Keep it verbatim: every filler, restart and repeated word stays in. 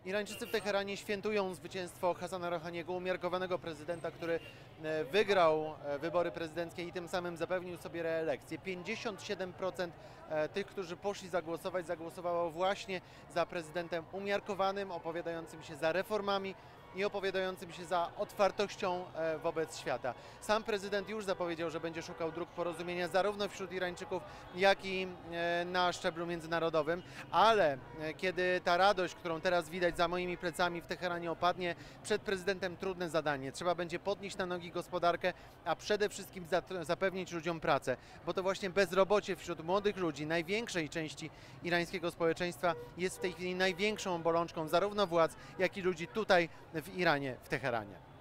Irańczycy w Teheranie świętują zwycięstwo Hasana Rouhaniego, umiarkowanego prezydenta, który wygrał wybory prezydenckie i tym samym zapewnił sobie reelekcję. pięćdziesiąt siedem procent tych, którzy poszli zagłosować, zagłosowało właśnie za prezydentem umiarkowanym, opowiadającym się za reformami i opowiadającym się za otwartością wobec świata. Sam prezydent już zapowiedział, że będzie szukał dróg porozumienia zarówno wśród Irańczyków, jak i na szczeblu międzynarodowym, ale kiedy ta radość, którą teraz widać za moimi plecami w Teheranie opadnie, przed prezydentem trudne zadanie. Trzeba będzie podnieść na nogi gospodarkę, a przede wszystkim zapewnić ludziom pracę, bo to właśnie bezrobocie wśród młodych ludzi, największej części irańskiego społeczeństwa, jest w tej chwili największą bolączką zarówno władz, jak i ludzi tutaj w Iranie, w Teheranie.